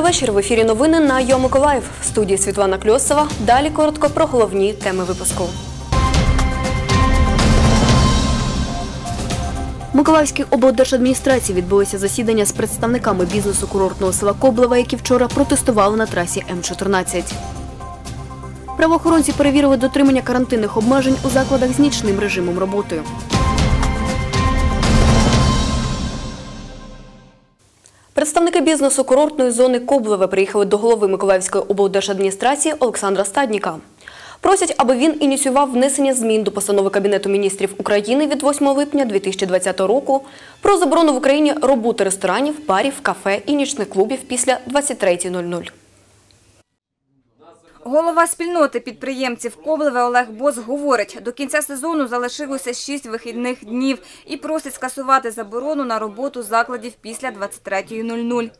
вечір. В ефірі новини на Йо Миколаїв. В студії Світлана Кльосова. Далі коротко про головні теми випуску. В Миколаївській облдержадміністрації відбулося засідання з представниками бізнесу курортного села Коблеве, які вчора протестували на трасі М14. Правоохоронці перевірили дотримання карантинних обмежень у закладах з нічним режимом роботи. Представники бізнесу курортної зони Коблеве приїхали до голови Миколаївської облдержадміністрації Олександра Стадніка. Просять, аби він ініціював внесення змін до постанови Кабінету міністрів України від 8 липня 2020 року про заборону в Україні роботи ресторанів, барів, кафе і нічних клубів після 23:00. Голова спільноти підприємців Коблеве Олег Бос говорить, до кінця сезону залишилося 6 вихідних днів і просить скасувати заборону на роботу закладів після 23:00.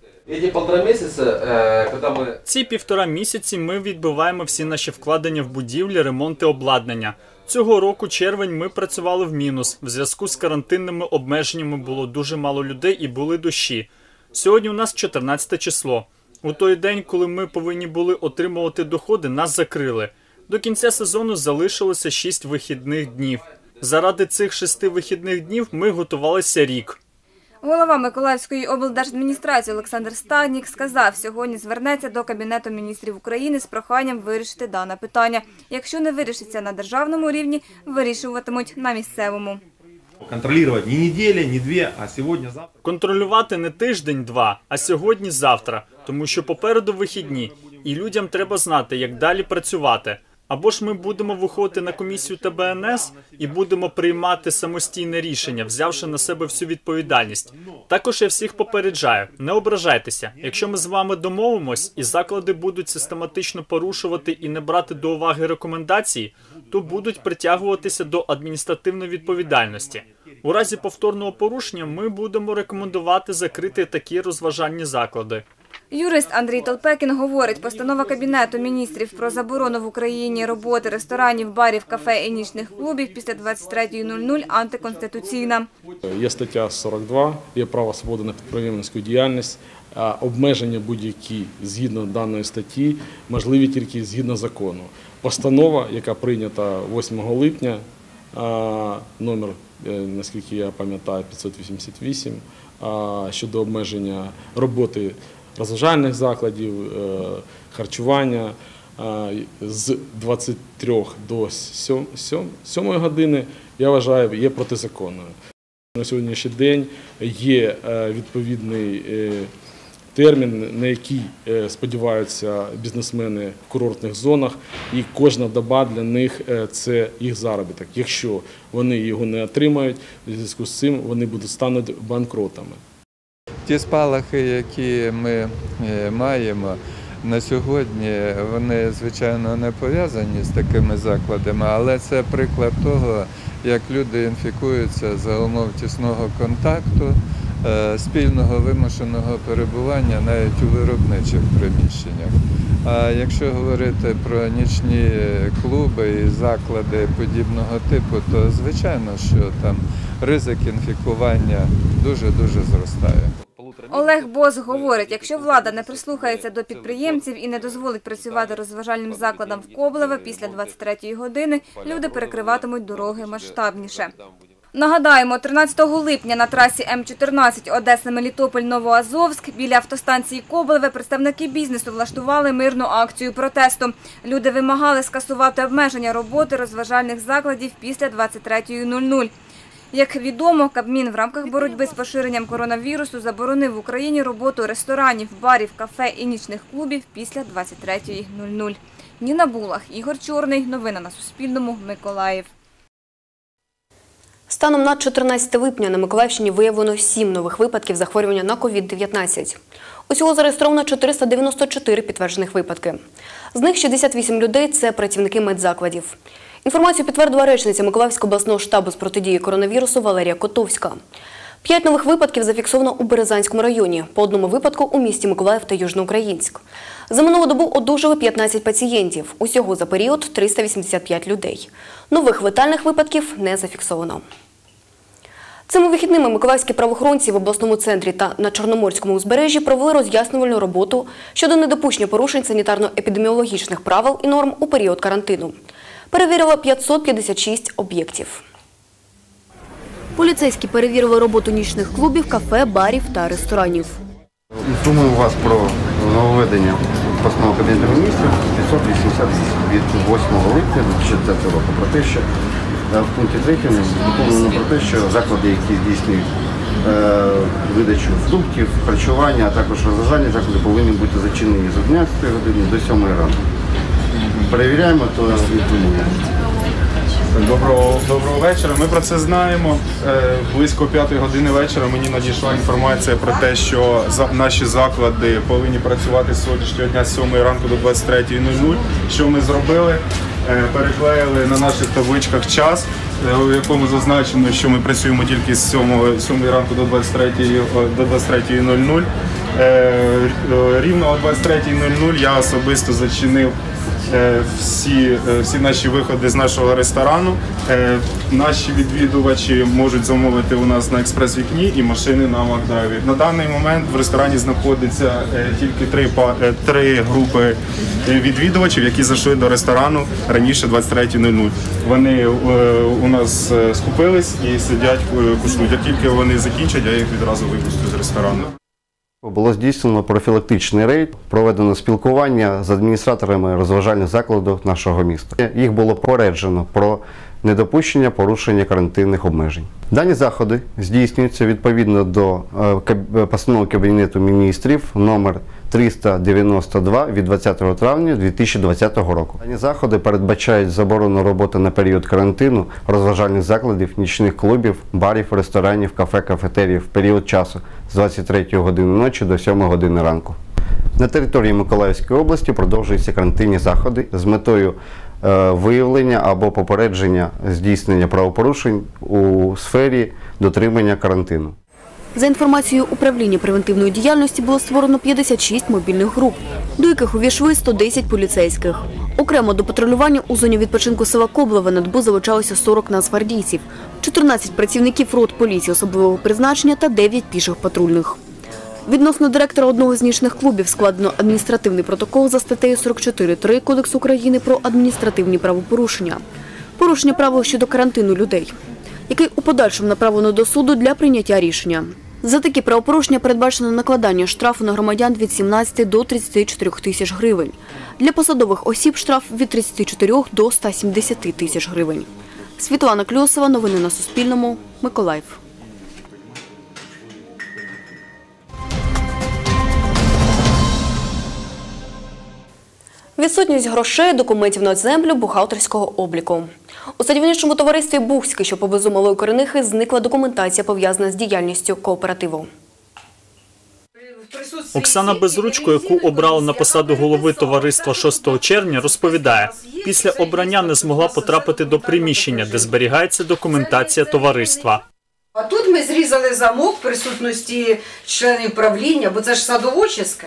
Ці 1,5 місяці ми відбиваємо всі наші вкладення в будівлі, ремонти, обладнання. Цього року червень ми працювали в мінус. В зв'язку з карантинними обмеженнями було дуже мало людей і були дощі. Сьогодні у нас 14 число. У той день, коли ми повинні були отримувати доходи, нас закрили. До кінця сезону залишилося 6 вихідних днів. Заради цих 6 вихідних днів ми готувалися рік. Голова Миколаївської облдержадміністрації Олександр Стаднік сказав, сьогодні звернеться до Кабінету міністрів України з проханням вирішити дане питання. Якщо не вирішиться на державному рівні, вирішуватимуть на місцевому. Контролювати не неділя, не 2, а сьогодні-завтра. Контролювати не тиждень-два, а сьогодні-завтра, тому що попереду вихідні, і людям треба знати, як далі працювати. Або ж ми будемо виходити на комісію ТБНС і будемо приймати самостійне рішення, взявши на себе всю відповідальність. Також я всіх попереджаю, не ображайтеся. Якщо ми з вами домовимось і заклади будуть систематично порушувати і не брати до уваги рекомендації, то будуть притягуватися до адміністративної відповідальності. У разі повторного порушення ми будемо рекомендувати закрити такі розважальні заклади. Юрист Андрій Толпекін говорить, постанова Кабінету міністрів про заборону в Україні роботи ресторанів, барів, кафе і нічних клубів після 23:00 антиконституційна. Є стаття 42, є право свободи на підприємницьку діяльність, а обмеження будь-які згідно даної статті можливі тільки згідно закону. Постанова, яка прийнята 8 липня, номер, наскільки я пам'ятаю, 588, щодо обмеження роботи розважальних закладів, харчування з 23 до 7 години, я вважаю, є протизаконною. На сьогоднішній день є відповідний термін, на який сподіваються бізнесмени в курортних зонах, і кожна доба для них – це їх заробіток. Якщо вони його не отримають, у зв'язку з цим вони стануть банкротами. Ті спалахи, які ми маємо на сьогодні, вони, звичайно, не пов'язані з такими закладами, але це приклад того, як люди інфікуються за умов тісного контакту, спільного вимушеного перебування навіть у виробничих приміщеннях. А якщо говорити про нічні клуби і заклади подібного типу, то звичайно, що там ризик інфікування дуже-дуже зростає. Олег Бос говорить, якщо влада не прислухається до підприємців і не дозволить працювати розважальним закладам в Коблеве після 23:00 години, люди перекриватимуть дороги масштабніше. Нагадаємо, 13 липня на трасі М14 Одеса-Мелітополь-Новоазовськ біля автостанції Коблеве представники бізнесу влаштували мирну акцію протесту. Люди вимагали скасувати обмеження роботи розважальних закладів після 23:00. Як відомо, Кабмін в рамках боротьби з поширенням коронавірусу заборонив в Україні роботу ресторанів, барів, кафе і нічних клубів після 23:00. Ніна Булах, Ігор Чорний. Новини на Суспільному. Миколаїв. Станом на 14 липня на Миколаївщині виявлено 7 нових випадків захворювання на COVID-19. Усього зареєстровано 494 підтверджених випадки. З них 68 людей – це працівники медзакладів. Інформацію підтвердила речниця Миколаївського обласного штабу з протидії коронавірусу Валерія Котовська. 5 нових випадків зафіксовано у Березанському районі, по одному випадку у місті Миколаїв та Южноукраїнськ. За минулу добу одужали 15 пацієнтів, усього за період 385 людей. Нових летальних випадків не зафіксовано. Цими вихідними миколаївські правоохоронці в обласному центрі та на Чорноморському узбережжі провели роз'яснювальну роботу щодо недопущення порушень санітарно-епідеміологічних правил і норм у період карантину. Перевірили 556 об'єктів. Поліцейські перевірили роботу нічних клубів, кафе, барів та ресторанів. Інформую вас про нововведення постанови Кабінету міністрів 580 від 8 липня 2020 року про те, що в пункті 3 доповнено про те, що заклади, які здійснюють видачу продуктів, харчування, а також розважальні заклади повинні бути зачинені з 11 години до 7 ранку. Перевіряємо, то інформуємо. Доброго вечора. Ми про це знаємо. Близько 5 години вечора мені надійшла інформація про те, що наші заклади повинні працювати з сьогоднішнього дня з 7 ранку до 23:00. Що ми зробили? Переклеїли на наших табличках час, у якому зазначено, що ми працюємо тільки з 7 ранку до 23:00. Рівно о 23:00 я особисто зачинив всі наші виходи з нашого ресторану. Наші відвідувачі можуть замовити у нас на експрес-вікні і машини на Макдрайві. На даний момент в ресторані знаходиться тільки три групи відвідувачів, які зайшли до ресторану раніше 23:00. Вони у нас скупились і сидять, куштують. Як тільки вони закінчать, я їх відразу випустю з ресторану. Було здійснено профілактичний рейд, проведено спілкування з адміністраторами розважальних закладів нашого міста. Їх було попереджено про недопущення порушення карантинних обмежень. Дані заходи здійснюються відповідно до постанови Кабінету міністрів номер 392 від 20 травня 2020 року. Дані заходи передбачають заборону роботи на період карантину розважальних закладів, нічних клубів, барів, ресторанів, кафе, кафетеріїв в період часу з 23 години ночі до 7 години ранку. На території Миколаївської області продовжуються карантинні заходи з метою виявлення або попередження здійснення правопорушень у сфері дотримання карантину. За інформацією управління превентивної діяльності було створено 56 мобільних груп, до яких увійшли 110 поліцейських. Окремо до патрулювання у зоні відпочинку села Коблеве на добу залучалося 40 нацгвардійців, 14 працівників рот поліції особливого призначення та 9 піших патрульних. Відносно директора одного з нічних клубів складено адміністративний протокол за статтею 44.3 Кодексу України про адміністративні правопорушення. Порушення правил щодо карантину людей, який у подальшому направлено до суду для прийняття рішення. За такі правопорушення передбачено накладання штрафу на громадян від 17 до 34 тисяч гривень. Для посадових осіб штраф від 34 до 170 тисяч гривень. Світлана Кльосова, новини на Суспільному, Миколаїв. Відсутність грошей, документів на землю, бухгалтерського обліку. У садівничому товаристві «Бухський», що поблизу Малої Коренихи, зникла документація, пов'язана з діяльністю кооперативу. Оксана Безручко, яку обрали на посаду голови товариства 6 червня, розповідає, після обрання не змогла потрапити до приміщення, де зберігається документація товариства. А тут ми зрізали замок в присутності членів правління, бо це ж садоводчиське.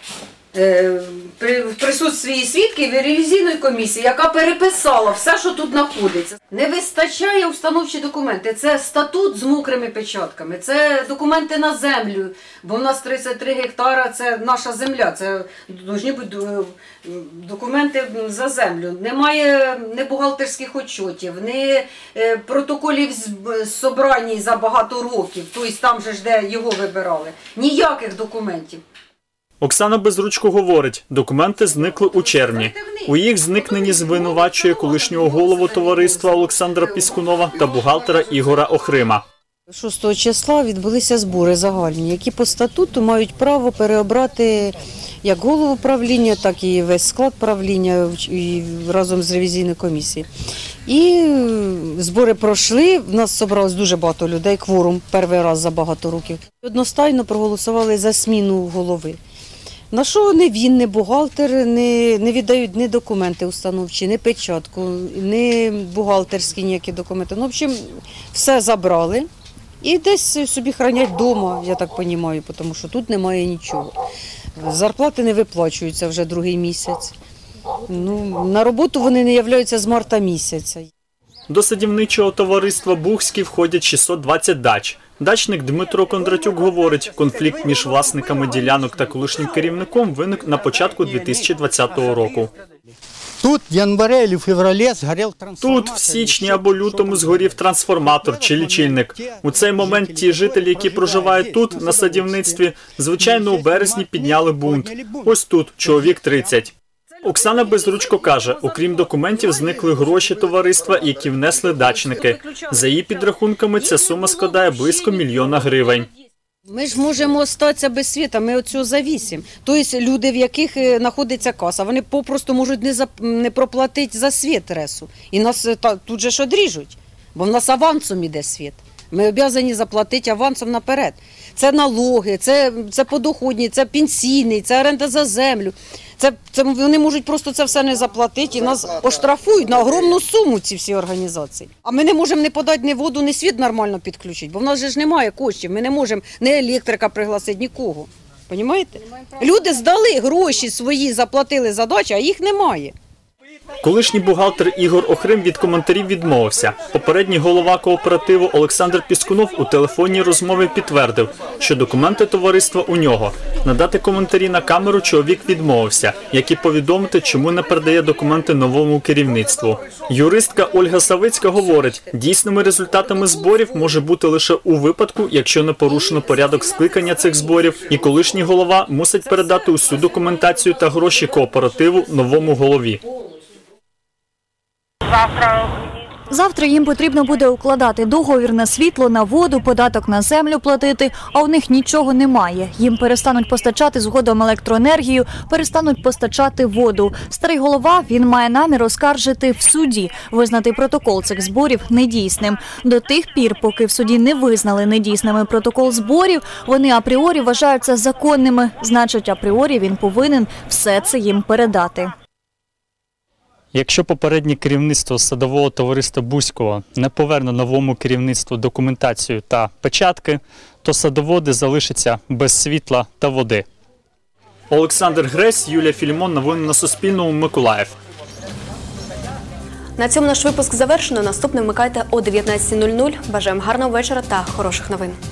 В присутстві свідків і ревізійної комісії, яка переписала все, що тут знаходиться. Не вистачає установчі документи. Це статут з мокрими печатками, це документи на землю, бо в нас 33 гектара, це наша земля, це повинні бути документи за землю. Немає ні бухгалтерських отчотів, ні протоколів зібрані за багато років, тобто там же ж де його вибирали. Ніяких документів. Оксана Безручко говорить, документи зникли у червні. У їх зникненні звинувачує колишнього голову товариства Олександра Піскунова та бухгалтера Ігора Охрима. 6 числа відбулися збори загальні, які по статуту мають право переобрати як голову правління, так і весь склад правління разом з ревізійною комісією. І збори пройшли, в нас зібралось дуже багато людей, кворум перший раз за багато років. Одностайно проголосували за зміну голови. На що ні він, ні бухгалтер не віддають ні документи установчі, ні печатку, ні бухгалтерські ніякі документи. Ну, в общем, все забрали і десь собі хранять вдома, я так розумію, тому що тут немає нічого. Зарплати не виплачуються вже другий місяць. Ну, на роботу вони не являються з марта місяця. До садівничого товариства «Бухський» входять 620 дач. Дачник Дмитро Кондратюк говорить, конфлікт між власниками ділянок та колишнім керівником виник на початку 2020 року. Тут в январі або февралі згорів трансформатор. Тут в січні або лютому згорів трансформатор чи лічильник. У цей момент ті жителі, які проживають тут, на садівництві, звичайно, у березні підняли бунт. Ось тут, чоловік 30. Оксана Безручко каже, окрім документів, зникли гроші товариства, які внесли дачники. За її підрахунками, ця сума складає близько 1 мільйона гривень. Ми ж можемо остатися без світу, ми від цього завісимо. Тобто люди, в яких знаходиться каса, вони попросту можуть не проплатити за світ ресу. І нас тут же ж одріжуть, бо в нас авансом іде світ. Ми обов'язані заплатити авансом наперед. Це налоги, це подоходні, це пенсійний, це оренда за землю. Вони можуть просто це все не заплатити і нас оштрафують на огромну суму ці всі організації. А ми не можемо не подати ні воду, ні світ нормально підключити, бо в нас же ж немає коштів, ми не можемо ні електрика пригласити, нікого. Понімаєте? Люди здали гроші свої, заплатили за дачу, а їх немає. Колишній бухгалтер Ігор Охрим від коментарів відмовився. Попередній голова кооперативу Олександр Піскунов у телефонній розмові підтвердив, що документи товариства у нього. Надати коментарі на камеру чоловік відмовився, як і повідомити, чому не передає документи новому керівництву. Юристка Ольга Савицька говорить, дійсними результатами зборів може бути лише у випадку, якщо не порушено порядок скликання цих зборів, і колишній голова мусить передати усю документацію та гроші кооперативу новому голові. Завтра їм потрібно буде укладати договір на світло, на воду, податок на землю платити, а у них нічого немає. Їм перестануть постачати згодом електроенергію, перестануть постачати воду. Старий голова, він має намір оскаржити в суді, визнати протокол цих зборів недійсним. До тих пір, поки в суді не визнали недійсними протокол зборів, вони апріорі вважаються законними. Значить, апріорі він повинен все це їм передати. Якщо попереднє керівництво садового товариства Бузького не поверне новому керівництву документацію та печатки, то садоводи залишаться без світла та води. Олександр Гресь, Юлія Філімон. Новини на Суспільному. Миколаїв. На цьому наш випуск завершено. Наступний вмикайте о 19:00. Бажаємо гарного вечора та хороших новин.